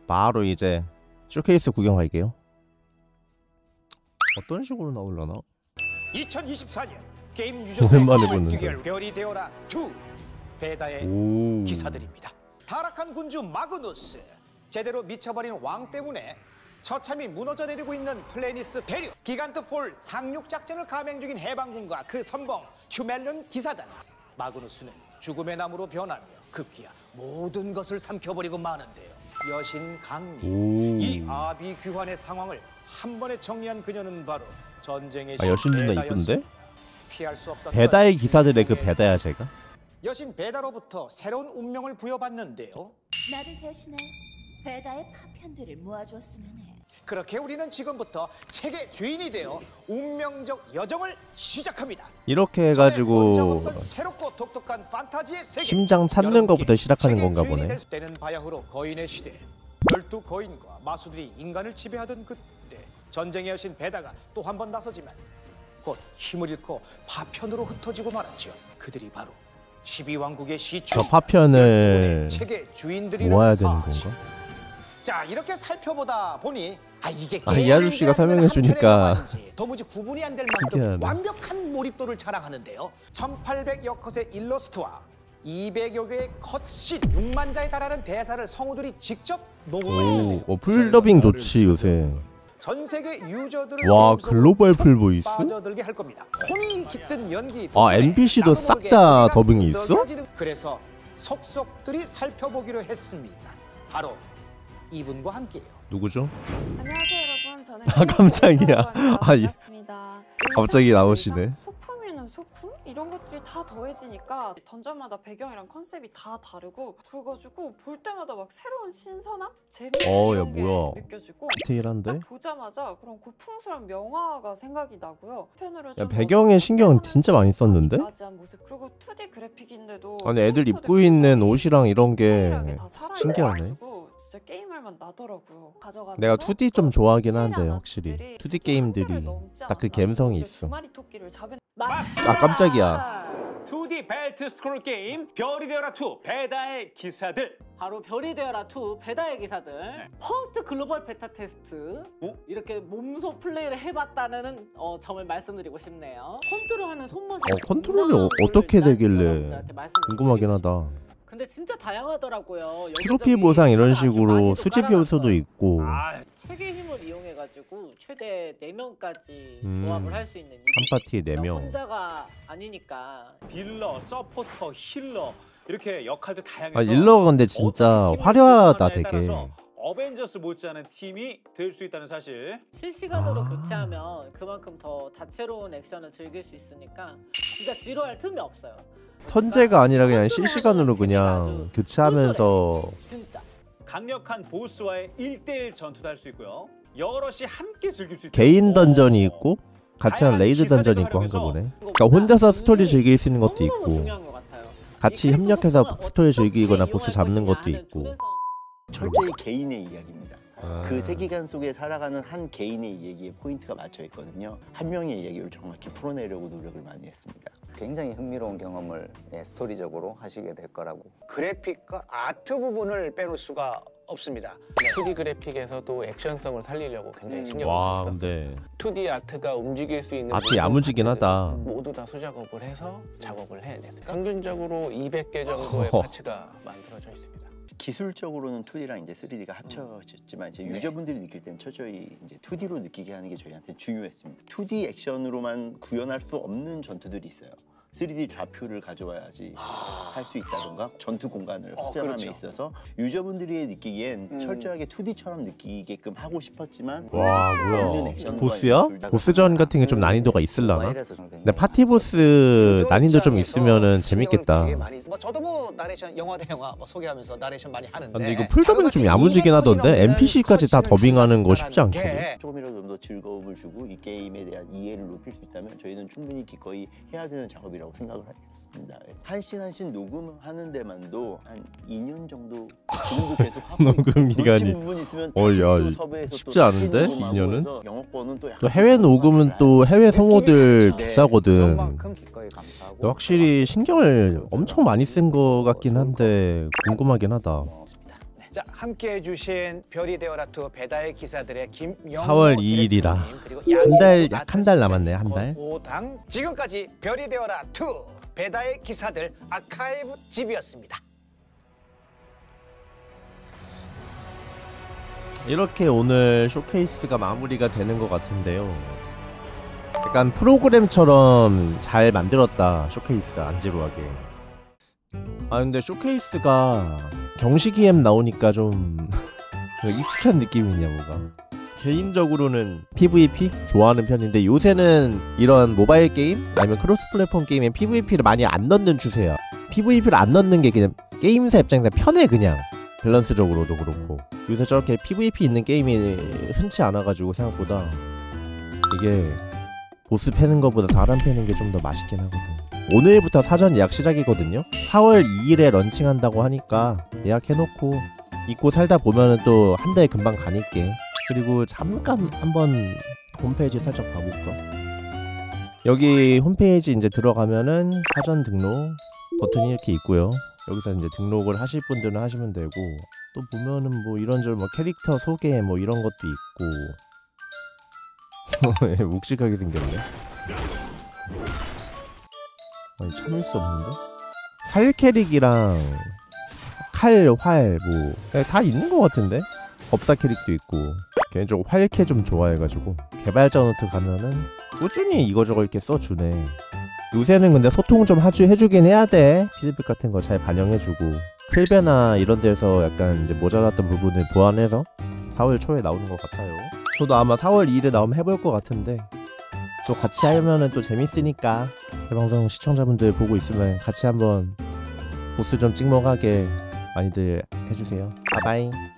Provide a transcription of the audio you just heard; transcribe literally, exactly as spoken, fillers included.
바로 이제 쇼케이스 구경할게요. 어떤 식으로 나올려나? 이천이십사 년 게임 오랜만에 유저들의 보는데. 별이 되어라 투 배다의 오. 기사들입니다. 타락한 군주 마그누스, 제대로 미쳐버린 왕 때문에 처참히 무너져 내리고 있는 플래니스 대륙, 기간트폴 상륙 작전을 감행 중인 해방군과 그 선봉 튜멜론 기사단. 마그누스는 죽음의 나무로 변하며 급기야 모든 것을 삼켜버리고 마는데요. 여신 강리, 오. 이 아비규환의 상황을 한 번에 정리한 그녀는 바로 전쟁의 아, 여신 누나 배다였습니다. 이쁜데? 피할 수 없었던 배다의 기사들의 그 배다야 제가? 여신 배다로부터 새로운 운명을 부여받는데요. 나를 대신해 배다의 파편들을 모아주었으면 해. 그렇게 우리는 지금부터 책의 주인이 되어 운명적 여정을 시작합니다. 이렇게 해가지고 새롭고 독특한 판타지의 세계. 심장 찾는 것부터 시작하는 건가 보네. 될 때는 바야흐로 거인의 시대. 열두 거인과 마수들이 인간을 지배하던 그때 전쟁의 여신 배다가 또 한 번 나서지만 곧 힘을 잃고 파편으로 흩어지고 말았죠. 그들이 바로 십이 왕국의 시초. 저 파편을 책의 주인들이라는 모아야 되는 사실. 건가? 자, 이렇게 살펴보다 보니 아 이게 아, 이 아저씨가 설명해 주니까 도무지 구분이 안 될 만큼 신기하네. 완벽한 몰입도를 자랑하는데요. 천팔백여 컷의 일러스트와 이백여 개의 컷신, 육만 자에 달하는 대사를 성우들이 직접 녹음했는데요. 오, 어, 풀더빙 좋지 요새. 전 세계 유저들을 와, 게임 속으로 글로벌 푹 풀보이스? 빠져들게 할 겁니다. 혼이 깃든 연기. 아, 엠비씨도 싹 다 더빙이 있어? 그래서 속속들이 살펴보기로 했습니다. 바로 이분과 함께요. 누구죠? 안녕하세요 여러분. 저는 아, 깜짝이야. 아, 예. 반갑습니다. 갑자기 나오시네. 소품이는 소품? 이런 것들이 다 더해지니까 던전마다 배경이랑 컨셉이 다 다르고 그래가지고 볼 때마다 막 새로운 신선함? 재미 어, 야, 이런 게 뭐야. 느껴지고 디테일한데? 딱 보자마자 그런 고풍스러운 명화가 생각이 나고요. 편으로 야, 좀 배경에 신경 진짜 많이 썼는데? 맞이한 모습. 그리고 투디 그래픽인데도 아니, 애들 캐릭터들 입고 있는 표정이 옷이랑 이런 게 디테일하게 다 살아있어가지고 신기하네. 진짜 게임할 만 나더라고요. 가져가면서 내가 투디 좀 좋아하긴 디테일한 한데 확실히 아트들이 투디 진짜 게임들이 한계를 넘지 딱 그 않았나. 감성이 오히려 있어. 두 마리 토끼를 잡은 아, 깜짝이야. 투디 벨트 스크롤 게임 별이 되어라 투 배다의 기사들. 바로 별이 되어라 투 배다의 기사들 네. 퍼스트 글로벌 베타 테스트 어? 이렇게 몸소 플레이를 해봤다는 어, 점을 말씀드리고 싶네요. 컨트롤하는 손맛이 어, 컨트롤이 어, 어떻게 되길래 궁금하긴 하다. 근데 진짜 다양하더라고요. 트로피 여기저기 보상 이런 아주 식으로 많이도 수집 깔아놨어요. 요소도 있고 아, 책의 힘을 이용해가지고 최대 네 명까지 음, 조합을 할 수 있는 한 파티에 네 명. 혼자가 아니니까 딜러, 서포터, 힐러 이렇게 역할도 다양해서 아, 릴러가 근데 진짜 어떻게 팀을 화려하다 구성하느냐에 되게. 따라서 어벤져스 못지않은 팀이 될 수 있다는 사실. 실시간으로 아. 교체하면 그만큼 더 다채로운 액션을 즐길 수 있으니까 진짜 지루할 틈이 없어요. 턴제가 아니라 그냥 실시간으로 그냥 교체하면서 진짜 강력한 보스와의 일 대일 전투도 할 수 있고요. 여럿이 함께 즐길 수 있고 개인 던전이 있고 같이 한 레이드 던전이 있고 한가 보네. 그러니까 혼자서 스토리 즐길 수 있는 것도 너무너무 있고 중요한 것 같아요. 같이 이 협력해서 캐릭터 스토리 구성을 즐기거나 어떻게 보스 이용할 잡는 것이냐 것도 하는 있고. 두뇌성. 철저히 개인의 이야기입니다. 아. 그 세계관 속에 살아가는 한 개인의 이야기에 포인트가 맞춰 있거든요. 한 명의 이야기를 정확히 풀어내려고 노력을 많이 했습니다. 굉장히 흥미로운 경험을 예, 스토리적으로 하시게 될 거라고. 그래픽과 아트 부분을 빼놓을 수가 없습니다. 투디 그래픽에서도 액션성을 살리려고 굉장히 신경을 와 많이 썼어요. 근데 투디 아트가 움직일 수 있는 아트 모든 야무지긴 파츠들을 하다. 모두 다 수작업을 해서 작업을 해냈어요. 평균적으로 이백 개 정도의 어허. 파츠가 만들어져 있습니다. 기술적으로는 투디랑 이제 쓰리디가 합쳐졌지만 이제 유저분들이 느낄 땐 철저히 이제 투디로 느끼게 하는 게 저희한테 중요했습니다. 투디 액션으로만 구현할 수 없는 전투들이 있어요. 쓰리디 좌표를 가져와야지 할 수 있다던가 전투 공간을 어, 확장함에 그렇죠. 있어서 유저분들이 느끼기엔 음. 철저하게 투디처럼 느끼게끔 하고 싶었지만 와 없는 뭐야 액션과 보스야? 둘다 보스전 같은 게 좀 난이도가 있을라나? 모바일에서 좀 근데 굉장히 파티 보스 난이도 좀 있으면은 재밌겠다. 되게 많이, 뭐 저도 뭐 나레이션 영화 대 영화 뭐 소개하면서 나레이션 많이 하는데. 근데 이거 풀더빙 좀 야무지긴 하던데? 엠피씨까지 다 더빙하는 거 쉽지 않거든. 조금이라도 좀 더 즐거움을 주고 이 게임에 대한 이해를 높일 수 있다면 저희는 충분히 기꺼이 해야 되는 작업이라고 생각을 하겠습니다. 한 씬 한 씬 녹음하는 데만도 한 이 년 정도 지금도 계속 하고 녹음 기간이. 부분 있으면 어, 야, 섭외해서 쉽지 또 않은데? 다시 녹음하고 이 년은? 해서 영업번은 또, 또 해외 녹음은 또 해외 성우들 비싸거든. 그만큼 기꺼이 감사하고. 또 확실히 신경을 엄청 많이 쓴 거 같긴 한데 궁금하긴 하다. 자, 함께 해주신 별이 되어라 투 배다의 기사들의 김영모 사월 이일이라 디렉터님, 그리고 한 달, 양희수 약 한 달 아트 남았네, 한 달. 오당 지금까지 별이 되어라 투 배다의 기사들 아카이브 집이었습니다. 이렇게 오늘 쇼케이스가 마무리가 되는 것 같은데요. 약간 프로그램처럼 잘 만들었다, 쇼케이스 안 지루하게. 아 근데 쇼케이스가 경식이엠 나오니까 좀 익숙한 느낌이냐 뭐가. 개인적으로는 피브이피 좋아하는 편인데 요새는 이런 모바일 게임 아니면 크로스 플랫폼 게임에 피브이피를 많이 안 넣는 추세야. 피브이피를 안 넣는 게 그냥 게임사 입장에서 편해. 그냥 밸런스적으로도 그렇고 요새 저렇게 피브이피 있는 게임이 흔치 않아가지고 생각보다 이게 보스 패는 것보다 사람 패는 게 좀 더 맛있긴 하거든. 오늘부터 사전 예약 시작이거든요. 사월 이일에 런칭한다고 하니까 예약해놓고 잊고 살다 보면은 또 한 달 금방 가니까. 그리고 잠깐 한번 홈페이지 살짝 봐볼까? 여기 홈페이지 이제 들어가면은 사전 등록 버튼이 이렇게 있고요. 여기서 이제 등록을 하실 분들은 하시면 되고, 또 보면은 뭐 이런저런 뭐 캐릭터 소개 뭐 이런 것도 있고. 묵직하게 생겼네. 아니 참을 수 없는데? 칼 캐릭이랑 칼, 활 뭐 다 있는 것 같은데? 법사 캐릭도 있고. 개인적으로 활캐 좀 좋아해가지고 개발자 노트 가면은 꾸준히 이거저거 이렇게 써주네. 요새는 근데 소통 좀 하주, 해주긴 해야 돼. 피드백 같은 거 잘 반영해주고 클베나 이런 데서 약간 이제 모자랐던 부분을 보완해서 사월 초에 나오는 것 같아요. 저도 아마 사월 이일에 나오면 해볼 것 같은데 또 같이 하면은 또 재밌으니까 제 방송 시청자분들 보고 있으면 같이 한번 보스 좀 찍먹하게 많이들 해주세요. 바이바이.